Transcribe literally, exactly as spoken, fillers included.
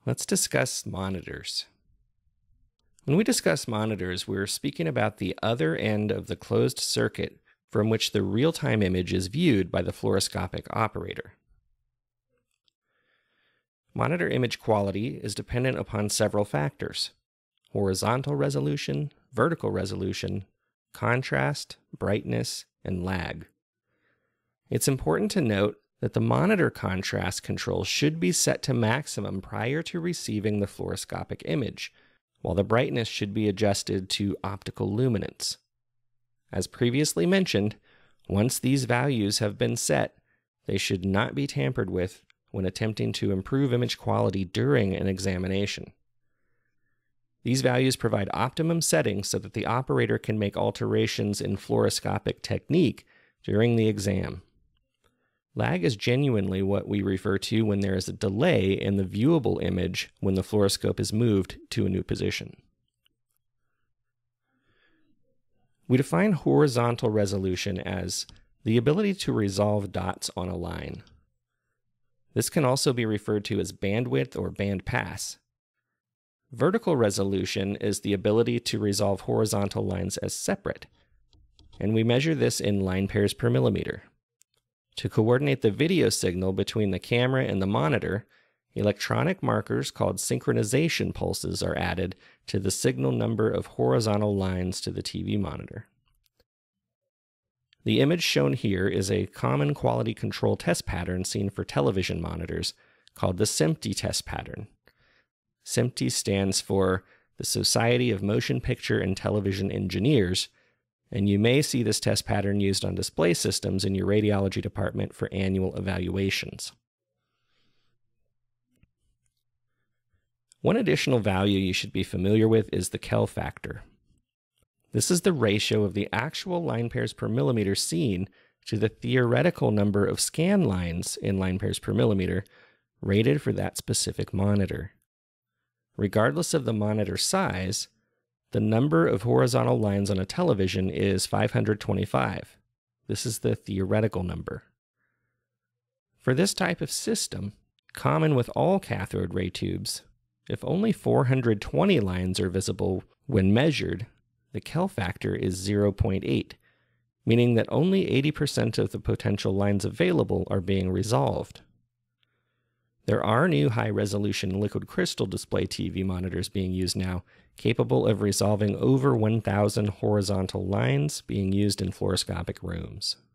Let's discuss monitors. When we discuss monitors, we're speaking about the other end of the closed circuit from which the real-time image is viewed by the fluoroscopic operator. Monitor image quality is dependent upon several factors: horizontal resolution, vertical resolution, contrast, brightness, and lag. It's important to note that the monitor contrast control should be set to maximum prior to receiving the fluoroscopic image, while the brightness should be adjusted to optical luminance. As previously mentioned, once these values have been set, they should not be tampered with when attempting to improve image quality during an examination. These values provide optimum settings so that the operator can make alterations in fluoroscopic technique during the exam. Lag is genuinely what we refer to when there is a delay in the viewable image when the fluoroscope is moved to a new position. We define horizontal resolution as the ability to resolve dots on a line. This can also be referred to as bandwidth or bandpass. Vertical resolution is the ability to resolve horizontal lines as separate, and we measure this in line pairs per millimeter. To coordinate the video signal between the camera and the monitor, electronic markers called synchronization pulses are added to the signal number of horizontal lines to the T V monitor. The image shown here is a common quality control test pattern seen for television monitors called the S M P T E test pattern. S M P T E stands for the Society of Motion Picture and Television Engineers, and you may see this test pattern used on display systems in your radiology department for annual evaluations. One additional value you should be familiar with is the Kell factor. This is the ratio of the actual line pairs per millimeter seen to the theoretical number of scan lines in line pairs per millimeter rated for that specific monitor. Regardless of the monitor size, the number of horizontal lines on a television is five hundred twenty-five. This is the theoretical number. For this type of system, common with all cathode ray tubes, if only four hundred twenty lines are visible when measured, the Kell factor is zero point eight, meaning that only eighty percent of the potential lines available are being resolved. There are new high-resolution liquid crystal display T V monitors being used now, capable of resolving over one thousand horizontal lines being used in fluoroscopic rooms.